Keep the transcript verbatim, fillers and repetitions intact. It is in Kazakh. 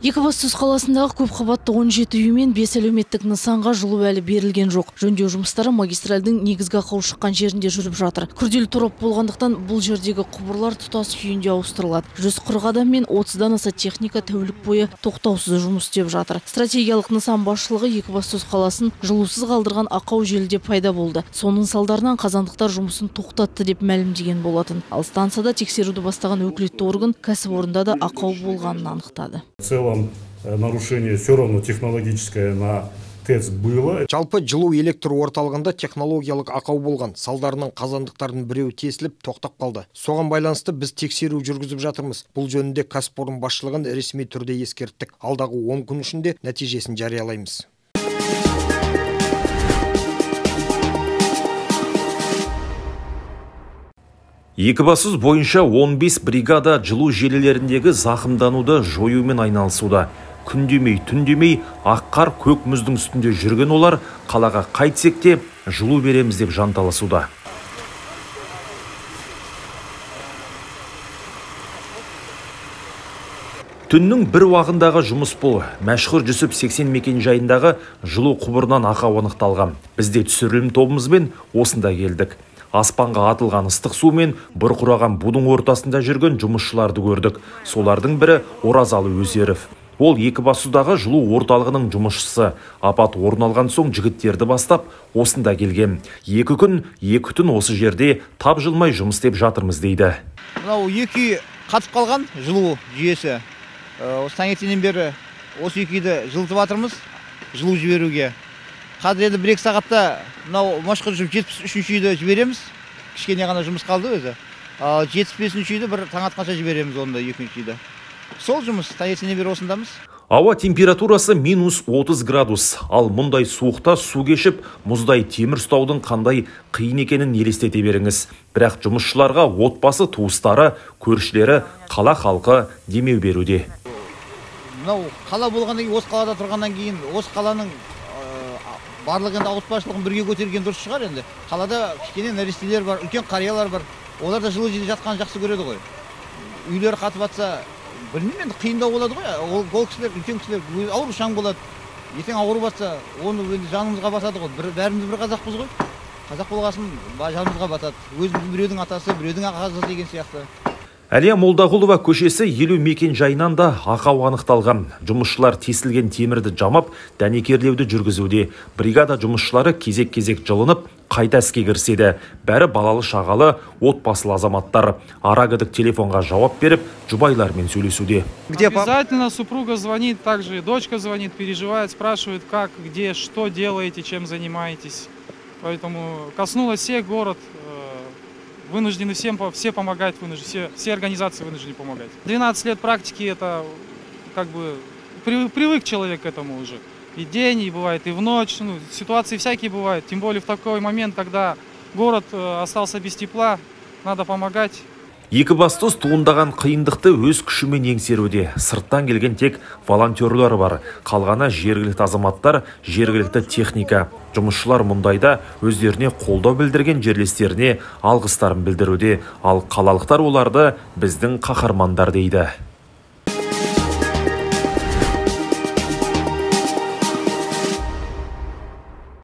Екібастұз қаласындағы көп қабатты он жеті үй мен бес әлеуметтік нысанға жылу әлі берілген жоқ. Жөндеу жұмыстары магистральдың негізгі ақау шыққан жерінде жүріп жатыр. Күрделі торап болғандықтан бұл жердегі құбырлар тұтас күйінде ауыстырылады. жүз қырық адам мен отыздан аса техника тәулік бойы тоқтаусыз жұмыс істеп жатыр. Стратегиялық нысан басшылығы Екібастұз қаласын жылусыз қалдырған ақау желіде пайда болды. Соның салдарынан қазандықтар жұмысын тоқтатты деп мәлімдеген болатын. Ал станцияда тексеруді бастаған өкілетті орган кәсіпорында да ақау болғанын анықтады. В целом нарушение все равно технологическое на ТЭЦ было. Жалпы жылу электр орталығында технологиялық ақау болған. Салдарынан қазандықтардың біреуі тесіліп тоқтап қалды. Соған байланысты біз тексеру жүргізіп жатырмыз. Бұл жөнінде кәсіпорын басшылығын ресми түрде ескерттік. Алдағы он күн ішінде нәтижесін жариялаймыз. Екібастұз бойынша он бес бригада жылу желілеріндегі зақымдануды жоюмен айналысуда. Күндемей, түндемей ақ қар көк мұздың үстінде жүрген олар қалаға қайтсек те жылу береміз деп жанталасуда. Түннің бір уағындағы жұмыс бұл. Мәшһүр Жүсіп сексен мекен жайындағы жылу құбырынан ақау анықталған. Бізде түсірілім тобымызбен осында келдік. Аспанға атылған ыстық су мен бұрқыраған будың ортасында жүрген жұмысшыларды көрдік. Солардың бірі Оразалы Өзеров. Ол Екібастұздағы жылу орталығының жұмысшысы. Апат орын алған соң жігіттерді бастап осында келген. Екі күн, екі түн осы жерде тап жылмай жұмыс істеп жатырмыз дейді. Мынау екі қатып қалған жылу жүйесі. Таңертеңнен бері осы екіді жылытып жатырмыз жылу жіберуге. Қазір енді бір екі сағатта мынау Мәшһүр жетпіс үшінші үйді жібереміз. Кішкене ғана жұмыс қалды өзі. Ал жетпіс бесінші үйді бір таң атқанша жібереміз онда екінші үйді. Сол жұмыс таңертеңнен бері осындамыз. Ауа температурасы минус отыз градус. Ал мұндай суықта су кешіп, мұздай темір ұстаудың қандай қиын екенін елестете беріңіз. Бірақ жұмысшыларға отбасы, туыстары, көршілері, қала халқы демеу беруде. Мынау қала болғаннан кейін, осы қалада тұрғаннан кейін, осы қаланың барлық енді ауыспашылығын бірге көтерген дұрыс шығар енді. Қалада кішкене нәрестелер бар, үлкен қариялар бар. Олар да жылы жерде жатқанын жақсы көреді ғой. Үйлері қатып жатса, білмеймін енді қиындау болады ғой. Ол, ол кісілер, үлкен кісілер ауру шаң болады. Ертең ауру батса, оны жанымызға батады ғой. Бір, бәріміз бір қазақпыз ғой. Қазақ болғасын жанымызға батады. Өзіміздің біреудің атасы, біреудің ағасы деген сияқты. Әлия Молдағұлова көшесі елу мекен жайынан да ақау анықталған. Жұмысшылар тесілген темірді жамап, дәнекерлеуді жүргізуде. Бригада жұмысшылары кезек-кезек жылынып, қайта іске кіріседі. Бәрі балалы шағалы, отбасылы азаматтар. Арагідік телефонға жауап беріп, жұбайлармен сөйлесуде. Обязательно супруга звонит, также и дочка звонит, переживает, спрашивает, как, где, что делаете, чем занимаетесь. Поэтому коснулось всех город. Вынуждены всем, все помогать, вынуждены, все, все организации вынуждены помогать. двенадцать лет практики, это как бы привык человек к этому уже. И день, и бывает, и в ночь, ну, ситуации всякие бывают. Тем более в такой момент, когда город остался без тепла, надо помогать. Екібастұз туындаған қиындықты өз күшімен еңсеруде. Сырттан келген тек волонтерлар бар. Қалғаны жергілікті азаматтар, жергілікті техника. Жұмысшылар мұндайда өздеріне қолдау білдірген жерлестеріне алғыстарын білдіруде. Ал қалалықтар оларды біздің қаһармандар дейді.